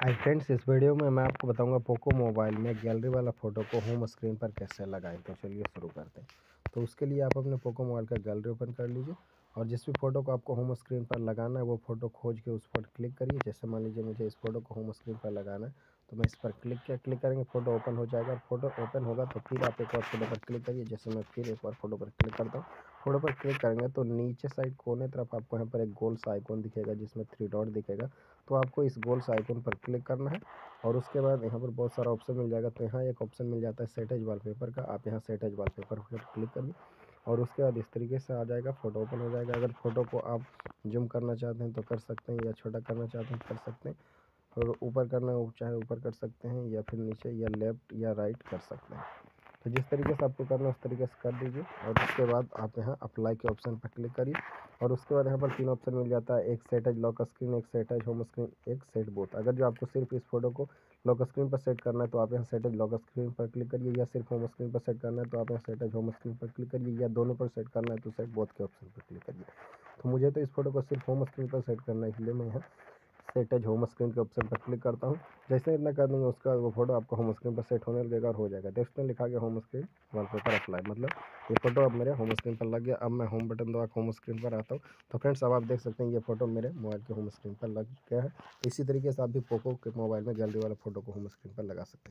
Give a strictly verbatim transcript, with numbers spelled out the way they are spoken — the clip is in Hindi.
हाय फ्रेंड्स, इस वीडियो में मैं आपको बताऊंगा पोको मोबाइल में गैलरी वाला फ़ोटो को होम स्क्रीन पर कैसे लगाएं। तो चलिए शुरू करते हैं। तो उसके लिए आप अपने पोको मोबाइल का गैलरी ओपन कर लीजिए और जिस भी फ़ोटो को आपको होम स्क्रीन पर लगाना है वो फ़ोटो खोज के उस पर क्लिक करिए। जैसे मान लीजिए मुझे इस फ़ोटो को होम स्क्रीन पर लगाना है तो मैं इस पर क्लिक किया क्लिक करेंगे फ़ोटो ओपन हो जाएगा। फ़ोटो ओपन होगा तो फिर आप एक और फ़ोटो पर क्लिक करिए। जैसे मैं फिर एक बार फ़ोटो पर क्लिक करता हूँ। फ़ोटो पर क्लिक करेंगे तो नीचे साइड कोने तरफ आपको यहाँ पर एक गोल सा आइकॉन दिखेगा जिसमें थ्री डॉट दिखेगा। तो आपको इस गोल सा आइकॉन पर क्लिक करना है और उसके बाद यहाँ पर बहुत सारा ऑप्शन मिल जाएगा। तो यहाँ एक ऑप्शन मिल जाता है सेट एज वॉलपेपर का। आप यहाँ सेट एज वॉलपेपर पर क्लिक करिए और उसके बाद इस तरीके से आ जाएगा, फ़ोटो ओपन हो जाएगा। अगर फ़ोटो को आप जूम करना चाहते हैं तो कर सकते हैं या छोटा करना चाहते हैं कर सकते हैं और ऊपर करना हो चाहे ऊपर कर सकते हैं या फिर नीचे या लेफ़्ट या राइट कर सकते हैं। तो जिस तरीके से आपको करना है उस तरीके से कर दीजिए और उसके बाद आप यहाँ अप्लाई के ऑप्शन पर क्लिक करिए और उसके बाद यहाँ पर तीन ऑप्शन मिल जाता है, एक सेट एज लॉक स्क्रीन, एक सेट एज होम स्क्रीन, एक सेट बोथ। अगर जो आपको सिर्फ इस फोटो को लॉक स्क्रीन पर सेट करना है तो आप यहाँ सेट एज लॉक स्क्रीन पर क्लिक करिए, या सिर्फ होम स्क्रीन पर सेट करना है तो आप यहाँ सेट एज होम स्क्रीन पर क्लिक करिए, या दोनों पर सेट करना है तो सेट बोथ के ऑप्शन पर क्लिक करिए। तो मुझे तो इस फोटो को सिर्फ होम स्क्रीन पर सेट करना है, इसलिए मैं यहाँ सेट एज होम स्क्रीन के ऑप्शन पर क्लिक करता हूँ। जैसे इतना कर देंगे उसका वो फोटो आपको होम स्क्रीन पर सेट होने लगेगा और हो जाएगा। तो इसमें लिखा गया होम स्क्रीन वॉलपेपर अप्लाई, मतलब ये फोटो अब मेरे होम स्क्रीन पर लग गया। अब मैं होम बटन दबा होम स्क्रीन पर आता हूँ तो फ्रेंड्स अब आप देख सकते हैं ये फोटो मेरे मोबाइल के होम स्क्रीन पर लग गया है। इसी तरीके से आप भी पोको के मोबाइल में गैलरी वाला फोटो को होम स्क्रीन पर लगा सकते हैं।